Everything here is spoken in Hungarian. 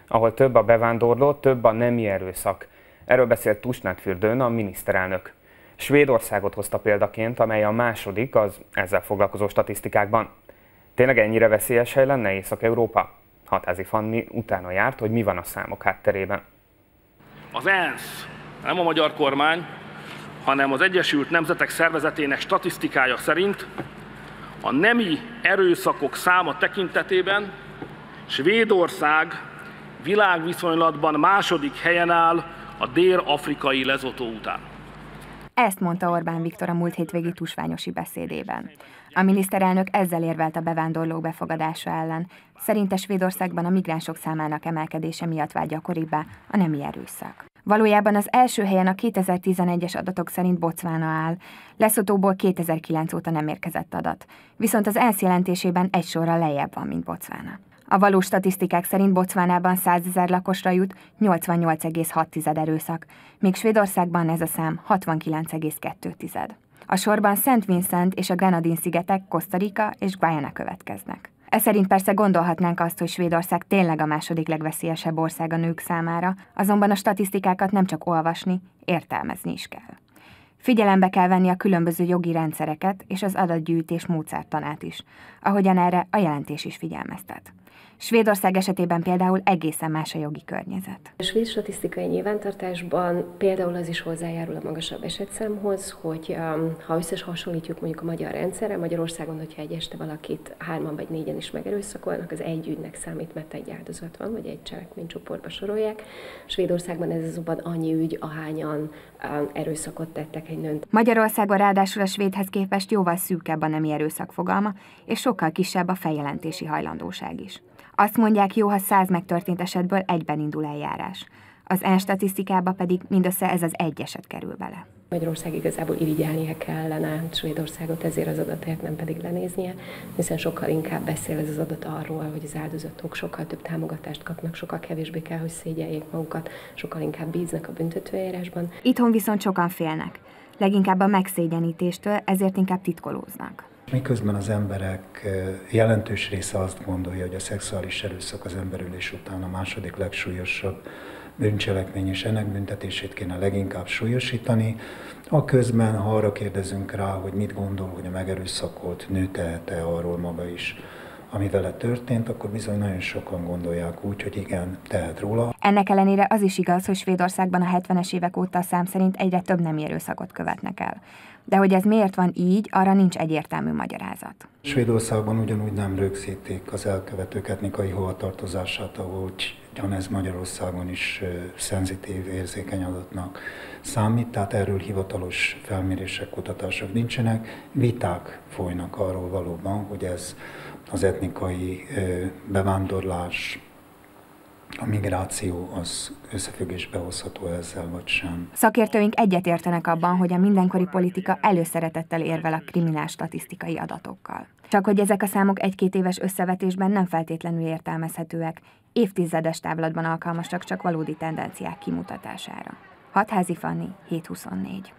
Ahol több a bevándorló, több a nemi erőszak. Erről beszélt Tusnádfürdőn a miniszterelnök. Svédországot hozta példaként, amely a második az ezzel foglalkozó statisztikákban. Tényleg ennyire veszélyes hely lenne Észak-Európa? Hatházi Fanni utána járt, hogy mi van a számok hátterében. Az ENSZ, nem a magyar kormány, hanem az Egyesült Nemzetek Szervezetének statisztikája szerint a nemi erőszakok száma tekintetében Svédország világviszonylatban második helyen áll a dél-afrikai Lesotho után. Ezt mondta Orbán Viktor a múlt hétvégi tusványosi beszédében. A miniszterelnök ezzel érvelt a bevándorlók befogadása ellen. Szerinte Svédországban a migránsok számának emelkedése miatt vált gyakoribbá a nemi erőszak. Valójában az első helyen a 2011-es adatok szerint Botswana áll. Lesothoból 2009 óta nem érkezett adat. Viszont az ENSZ jelentésében egy sorral lejjebb van, mint Botswana. A valós statisztikák szerint Botswanában 100 000 lakosra jut 88,6 erőszak, míg Svédországban ez a szám 69,2. A sorban Szent Vincent és a Grenadine-szigetek, Costa Rica és Guyana következnek. Ez szerint persze gondolhatnánk azt, hogy Svédország tényleg a második legveszélyesebb ország a nők számára, azonban a statisztikákat nem csak olvasni, értelmezni is kell. Figyelembe kell venni a különböző jogi rendszereket és az adatgyűjtés módszertanát is, ahogyan erre a jelentés is figyelmeztet. Svédország esetében például egészen más a jogi környezet. A svéd statisztikai nyilvántartásban például az is hozzájárul a magasabb esetszámhoz, hogy ha összehasonlítjuk mondjuk a magyar rendszerre, Magyarországon, hogyha egy este valakit 3-an vagy 4-en is megerőszakolnak, az egy ügynek számít, mert egy áldozat van, vagy egy cselekménycsoportba sorolják. Svédországban ez azonban annyi ügy, ahányan erőszakot tettek egy nőn. Magyarországon ráadásul a svédhez képest jóval szűkebb a nemi erőszak fogalma, és sokkal kisebb a feljelentési hajlandóság is. Azt mondják, jó, ha 100 megtörtént esetből egyben indul eljárás. Az ENSZ statisztikába pedig mindössze ez az egy eset kerül bele. Magyarország igazából irigyelnie kellene Svédországot ezért az adatért, nem pedig lenéznie, hiszen sokkal inkább beszél ez az adat arról, hogy az áldozatok sokkal több támogatást kapnak, sokkal kevésbé kell, hogy szégyeljék magukat, sokkal inkább bíznak a büntetőeljárásban. Itthon viszont sokan félnek, leginkább a megszégyenítéstől, ezért inkább titkolóznak. Miközben az emberek jelentős része azt gondolja, hogy a szexuális erőszak az emberölés után a második legsúlyosabb bűncselekmény, és ennek büntetését kéne leginkább súlyosítani. Aközben, ha arra kérdezünk rá, hogy mit gondol, hogy a megerőszakolt nő tehet-e arról maga is, ami vele történt, akkor bizony nagyon sokan gondolják úgy, hogy igen, tehet róla. Ennek ellenére az is igaz, hogy Svédországban a 70-es évek óta a szám szerint egyre több nemi erőszakot követnek el. De hogy ez miért van így, arra nincs egyértelmű magyarázat. Svédországban ugyanúgy nem rögzítik az elkövetők etnikai hovatartozását, ahogy ez Magyarországon is szenzitív, érzékeny adatnak számít, tehát erről hivatalos felmérések, kutatások nincsenek. Viták folynak arról valóban, hogy ez az etnikai bevándorlás, a migráció az összefüggésbe hozható ezzel, vagy sem. Szakértőink egyetértenek abban, hogy a mindenkori politika előszeretettel érvel a kriminál statisztikai adatokkal. Csak hogy ezek a számok 1-2 éves összevetésben nem feltétlenül értelmezhetőek, évtizedes távlatban alkalmasak csak valódi tendenciák kimutatására. Hatházi Fanni, 7/24.